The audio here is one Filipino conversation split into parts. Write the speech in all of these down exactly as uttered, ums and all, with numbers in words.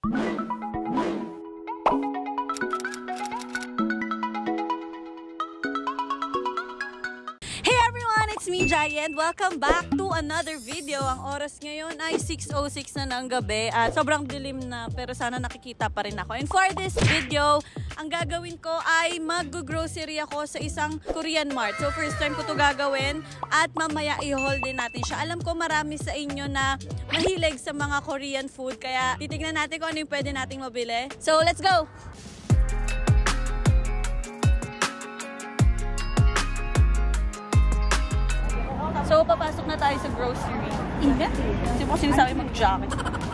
It's me, Giant. Welcome back to another video. Ang oras ngayon ay six oh six na ng gabi at sobrang dilim na pero sana nakikita pa rin ako. And for this video, ang gagawin ko ay mag-grocery ako sa isang Korean mart. So first time ko to gagawin at mamaya i-haul din natin siya. Alam ko marami sa inyo na mahilig sa mga Korean food kaya titignan natin kung ano yung pwede nating mabili. So let's go! So, papasok na tayo sa grocery. Ingat. Kasi po sinasabi mag-jacket.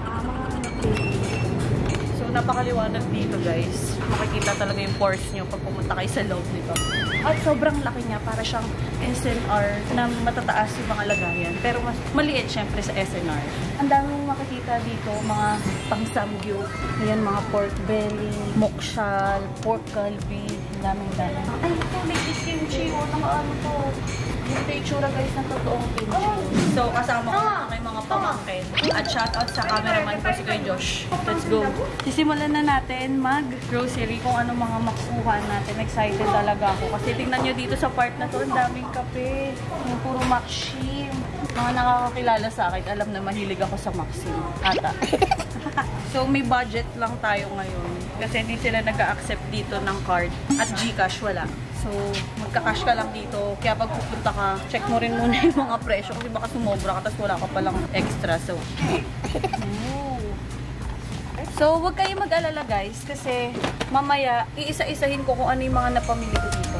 So, napakaliwanag dito, guys. Makikita talaga yung pores nyo pag pumunta kayo sa loob nito. At sobrang laki niya. Para siyang S N R na matataas yung mga lagayan. Pero mas maliit, syempre, sa S N R. Ang dami mong makikita dito, mga pang-samgyup. Ayan, mga pork belly, mokshal, pork galbi. Ang dami-dami. Ay, ito, may kimchi. O, naka-ano to. Yung itsura guys ng totoong kimchi. So, kasama ko may mga pamangkin. At shoutout sa cameraman ko si Kuya Josh. Let's go. Sisimulan na natin mag-grocery kung ano mga makukuha natin. Excited talaga ako. Kasi tingnan nyo dito sa part na to, ang daming kape. Yung puro Maxim. Mga nakakakilala sa akin, alam na mahilig ako sa Maxim. Ata. So, may budget lang tayo ngayon. Kasi hindi sila nag-a-accept dito ng card. At Gcash, wala. So, magka-cash ka lang dito. Kaya pag pupunta ka, check mo rin muna yung mga presyo. Kasi baka sumobra ka, tapos wala ka palang extra. So, so wag kayo mag-alala guys. Kasi mamaya, iisa-isahin ko kung ano yung mga napamili ko dito.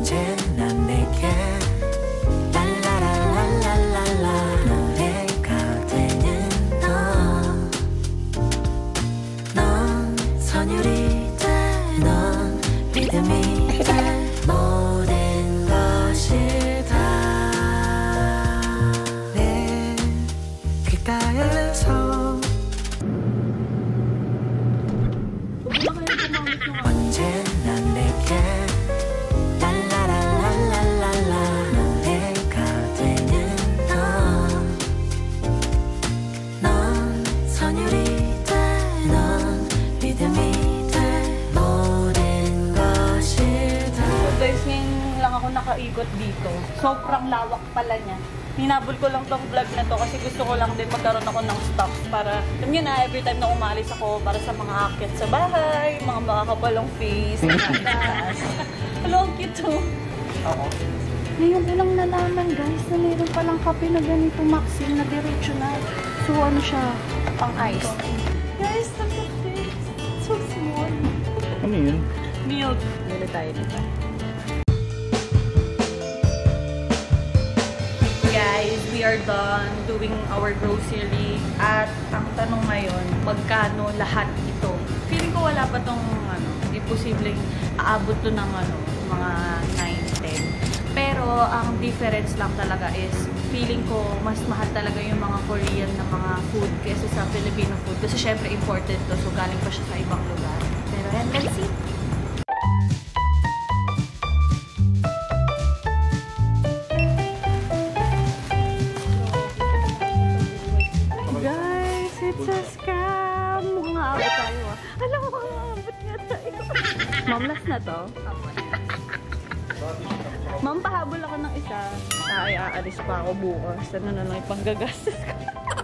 Nakaikot dito. Sobrang lawak pala niya. Hinabol ko lang tong vlog na to kasi gusto ko lang din magkaroon ako ng stock para, alam nyo na, every time na umalis ako para sa mga akyat sa bahay, mga makakapalong face, hello, ang cute to. Oo. Ngayon ko lang nalaman guys na mayroon palang kape na ganito Maxim na diretso na. So ano siya? Pang ice. Guys, look at this. So small. Ano yun? Milk. Bili tayo dito. Guys, we are done doing our grocery at ang tanong ngayon, magkano lahat ito? Feeling ko wala pa tong ano, hindi posibleng aabot to ng ano, mga nine ten. Pero ang difference lang talaga is feeling ko mas mahal talaga yung mga Korean na mga food kaysa sa Filipino food kasi syempre imported to, so galing pa siya sa ibang lugar. Pero yan, let's see. Ma'am, last na to? Ma'am, pahabol ako ng isa. Ay, aalis pa ako bukas. Ano na lang ipanggagastos ko.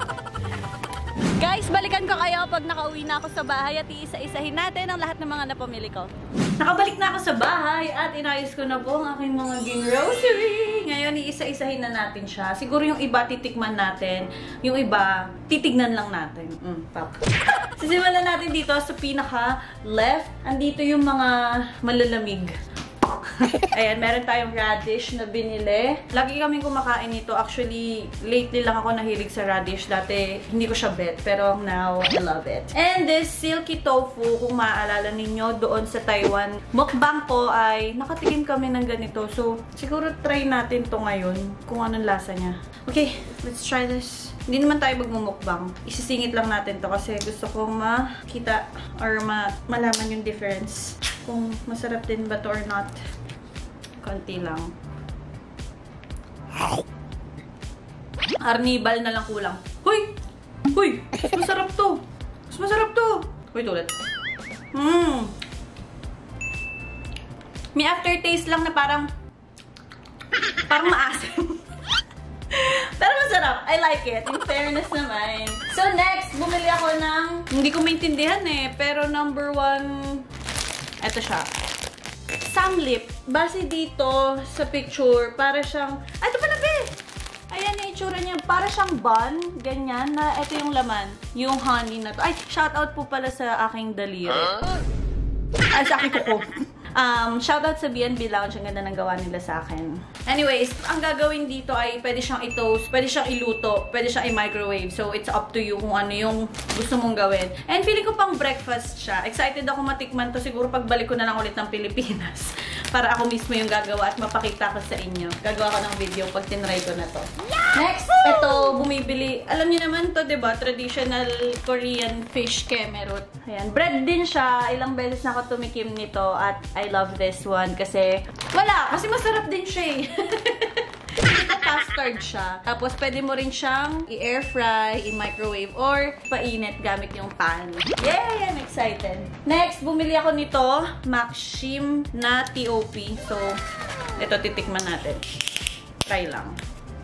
Guys, balikan ko kayo pag nakauwi na ako sa bahay at iisa-isahin natin ang lahat ng mga napamili ko. Nakabalik na ako sa bahay at inayos ko na po ang aking mga grocery. Ngayon, iisa-isahin na natin siya. Siguro yung iba titikman natin. Yung iba, titignan lang natin. Mm, pap. Sisimulan natin dito sa pinaka-left. Andito yung mga malalamig. Ayan, meron tayong radish na binili. Lagi kaming kumakain nito. Actually, lately lang ako nahilig sa radish. Dati, hindi ko siya bet. Pero now, I love it. And this silky tofu, kung maaalala ninyo, doon sa Taiwan, mukbang ko ay nakatikim kami ng ganito. So, siguro try natin to ngayon kung anong lasa niya. Okay, let's try this. Hindi naman tayo magmumukbang. Isisingit lang natin to kasi gusto ko makita or ma malaman yung difference. Kung masarap din ba to or not. Konti lang. Arnibal na lang kulang. Huy! Huy! Mas masarap to! Mas masarap to! Wait ulit. Mmm. May aftertaste lang na parang parang maasim. Pero masarap. I like it. In fairness naman. So next, bumili ako ng, hindi ko maintindihan eh, pero number one, eto siya. Samlip. Base dito sa picture, para siyang, ay, ito pala be! Ayan yung itsura niya. Para siyang bun. Ganyan na. Ito yung laman. Yung honey na to. Ay, shout out po pala sa aking daliri. Ay, sa aking kuko. Um, shoutout sa B and B Lounge. Ang ganda ng gawa nila sa akin. Anyways, ang gagawin dito ay pwede siyang i-toast, pwede siyang iluto, pwede siyang i-microwave. So, it's up to you kung ano yung gusto mong gawin. And feeling ko pang breakfast siya. Excited ako matikman to. Siguro pagbalik ko na lang ulit ng Pilipinas. Para ako mismo yung gagawa at mapakita ko sa inyo. Gagawa ko ng video pag tinry ko na to. Next, ito, bumibili. Alam niyo naman to, diba? Traditional Korean fish kemerut. Ayan. Bread din siya. Ilang beses na ako tumikim nito at I love this one kasi wala, kasi masarap din siya eh. Ito custard siya. Tapos pwede mo rin siyang i-air fry, i-microwave, or painit gamit yung pan. Yay! I'm excited. Next, bumili ako nito, Maxim na T O P. So, ito titikman natin. Try lang.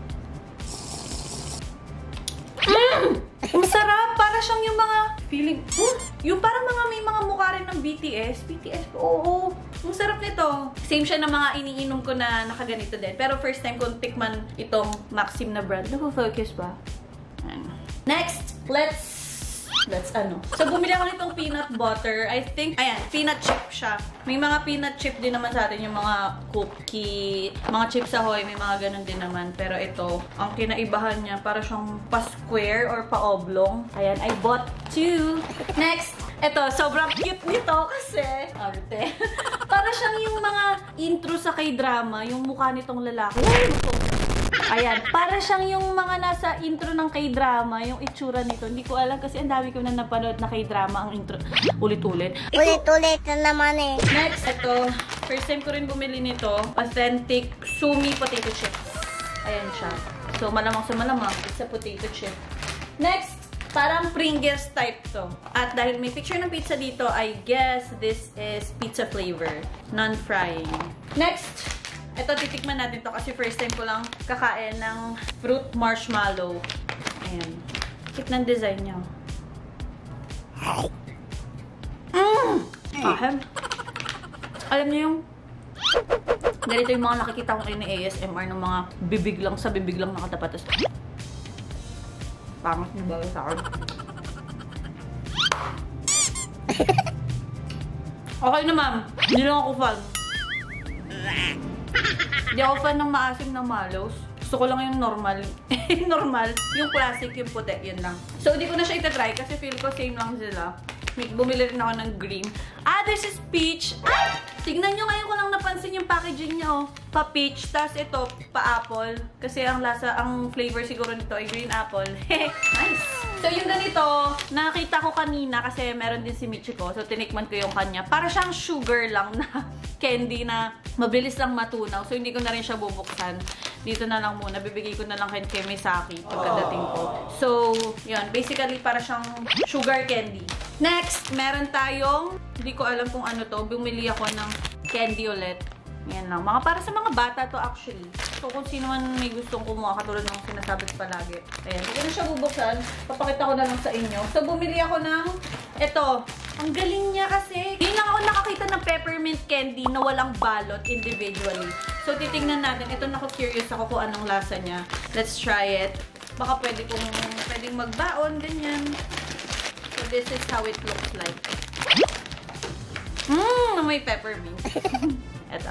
Mmm! Masarap! Para siyang yung mga feeling, uh, yung parang mga may mga mukha rin ng B T S. B T S, oo. Ang sarap nito. Same siya ng mga iniinom ko na nakaganito din. Pero first time kong tikman itong Maxim na brand. Nako-focus ba? Next, let's Let's ano. So, bumili ako nitong peanut butter. I think, ayan, peanut chip siya. May mga peanut chip din naman sa atin, yung mga cookie, mga chips ahoy, may mga ganun din naman. Pero ito, ang kinaibahan niya, para siyang pa-square or pa-oblong. Ayan, I bought two. Next, ito, sobrang cute nito kasi, arte. Para siyang yung mga intro sa K-drama, yung mukha nitong lalaki. Ayan, para siyang yung mga nasa intro ng K-drama, yung itsura nito. Hindi ko alam kasi ang dami ko na napanood na K-drama ang intro. Ulit-ulit. Ulit-ulit na naman eh. Next, ito. First time ko rin bumili nito. Authentic Sumi potato chips. Ayan siya. So, malamang sa malamang, it's a potato chip. Next, parang Pringles type to. At dahil may picture ng pizza dito, I guess this is pizza flavor. Non-frying. Next, ito, titikman natin to kasi first time ko lang kakain ng fruit marshmallow. Ayan. Cute ng design niya. Mmm! Ahem. Alam niyo yung ganito yung mga nakikita ko kayo ni A S M R ng mga bibig lang sa bibig lang nakatapat. Pangas niyo ba sa akin? Okay naman. Hindi lang ako fan. Hindi ako fan ng maasim na malos. Gusto ko lang yung normal. Normal. Yung classic, yung puti. Yun lang. So, hindi ko na siya itatry kasi feel ko same lang sila. Bumili rin ako ng green. Ah, this is peach. Ay! Tignan nyo ngayon ko lang napansin yung packaging niya, oh. Pa-peach. Tapos ito, pa-apple. Kasi ang lasa, ang flavor siguro nito ay green apple. Nice! So, yung ganito, nakita ko kanina kasi meron din si Michiko. So, tinikman ko yung kanya. Para siyang sugar lang na candy na mabilis lang matunaw. So, hindi ko na rin siya bubuksan. Dito na lang muna. Bibigay ko na lang kay Misaki pagkadating ko. So, yun. Basically, para siyang sugar candy. Next, meron tayong, hindi ko alam kung ano to. Bumili ako ng candy ulit. Yan lang. Mga para sa mga bata to actually. So, kung sino man may gustong kumuha, katulad ng sinasabi ko palagi. Ayan. Hindi ko na siya bubuksan. Papakita ko na lang sa inyo. So, bumili ako ng, eto. Ang galing niya kasi. Hindi lang ako nakakita ng peppermint candy na walang balot individually. So, titingnan natin. Ito, naku-curious ako kung anong lasa niya. Let's try it. Baka pwede kong, pwedeng magbaon, ganyan. So, this is how it looks like. Mmm, may peppermint. Eto.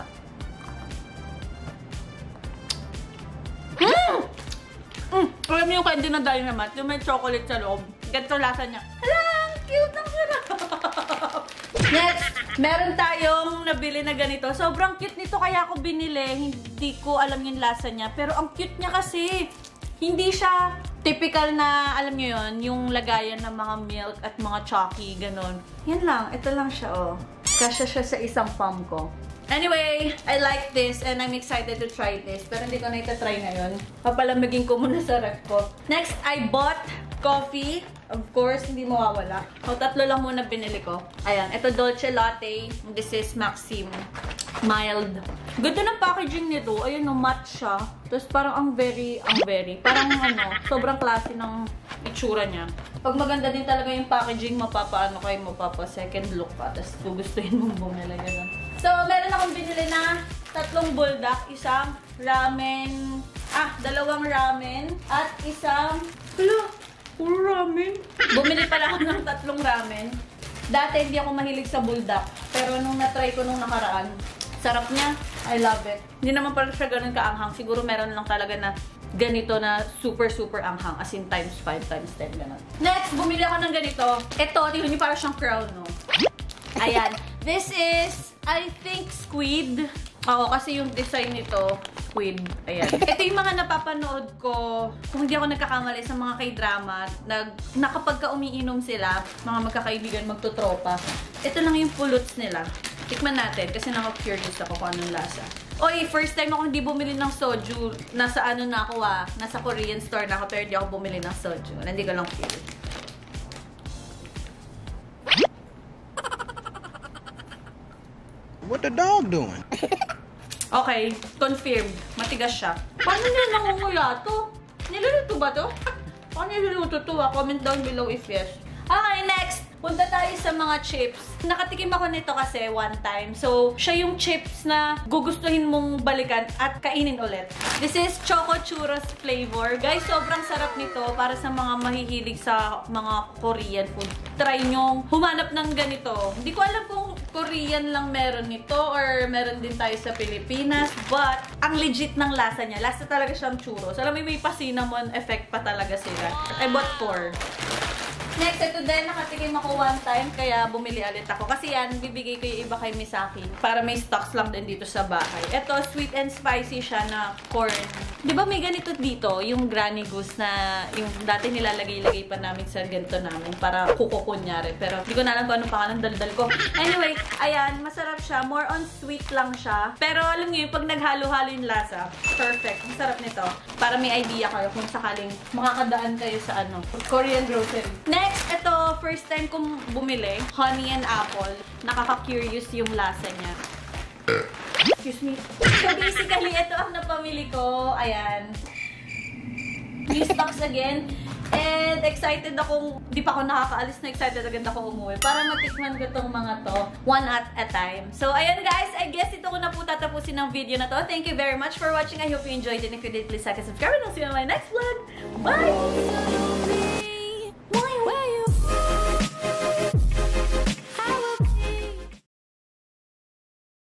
Mmm! Mm, alam niyo yung candy na Dynamite, yung may chocolate sa loob. Ganito lasa niya. Hala! Cute ang sarap! Next, meron tayong nabili na ganito. Sobrang cute nito kaya ako binili. Hindi ko alam yung lasa niya. Pero ang cute niya kasi. Hindi siya typical na, alam niyo yun, yung lagayan ng mga milk at mga chalky, ganon. Yan lang. Ito lang siya, oh. Kasya siya sa isang palm ko. Anyway, I like this and I'm excited to try this. Pero hindi ko na itatry ngayon. Papalamigin ko muna sa ref ko. Next, I bought Coffee, of course, hindi mawawala. O, tatlo lang muna binili ko. Ayan, ito Dolce Latte. This is Maxim. Mild. Ganda ng packaging nito. Ayun, no, matte siya. Tapos parang ang very, ang very. Parang ano, sobrang klase ng itsura niya. Pag maganda din talaga yung packaging, mapapaano kayo, mapapa second look pa. Tapos gugustuhin mong bumili. Ganun. So, meron akong binili na tatlong buldak. Isang ramen. Ah, dalawang ramen. At isang... Hala! Puro ramen. Bumili pala ako ng tatlong ramen. Dati hindi ako mahilig sa buldak. Pero nung na-try ko nung nakaraan, sarap niya. I love it. Hindi naman pala siya ganun kaanghang. Siguro meron lang talaga na ganito na super super anghang. As in times five, times ten, ganun. Next, bumili ako ng ganito. Ito, hindi parang siyang crown, no? Ayan. This is, I think, squid. Oo, kasi yung design nito, squid. Ayan. Ito yung mga napapanood ko, kung hindi ako nagkakamali sa mga k-drama, nag, na kapag ka umiinom sila, mga magkakaibigan, magtutropa, ito lang yung puluts nila. Tikman natin, kasi naka-curious ako kung anong lasa. Oy, first time ako hindi bumili ng soju. Nasa ano na ako ah, nasa Korean store na ako, pero hindi ako bumili ng soju. Hindi ko lang feel. What the dog doing? Okay, confirmed. Matigas siya. Paano nila nangungula to? Niluluto ba to? Paano niluluto to? Ah? Comment down below if yes. Okay, next! Punta tayo sa mga chips. Nakatikim ako nito kasi one time. So, siya yung chips na gugustuhin mong balikan at kainin ulit. This is Choco Churros flavor. Guys, sobrang sarap nito para sa mga mahihilig sa mga Korean food. Try nyong humanap ng ganito. Hindi ko alam kung Korean lang meron nito or meron din tayo sa Pilipinas. But, ang legit ng lasa niya. Lasa talaga siyang churros. Alam mo, may pa-cinnamon effect pa talaga sila. I bought four. Next, ito din, nakatikim ako one time, kaya bumili ulit ako. Kasi yan, bibigay ko yung iba kay Misaki para may stocks lang din dito sa bahay. Ito, sweet and spicy siya na corn. Di ba may ganito dito, yung Granny Goose na yung dati nilalagay-lagay pa namin sa ganito namin para kuko kunyari. Pero hindi ko na alam kung anong pangalan daldal ko. Anyway, ayan, masarap siya. More on sweet lang siya. Pero alam niyo, pag naghalo-halo yung lasa, perfect. Ang sarap nito. Para may idea kayo kung sakaling makakadaan kayo sa ano, Korean grocery. Next, ito, first time kong bumili, honey and apple. Nakaka-curious yung lasa niya. Excuse me. So basically, ito ang napamili ko. Ayan. New stocks again. And excited akong, di pa ako nakakaalis na excited agad ako umuwi para matikman ko itong mga to one at a time. So, ayan guys, I guess ito ko na po tatapusin ng video na to. Thank you very much for watching. I hope you enjoyed it. And if you did, please like and subscribe and I'll see you in my next vlog. Bye!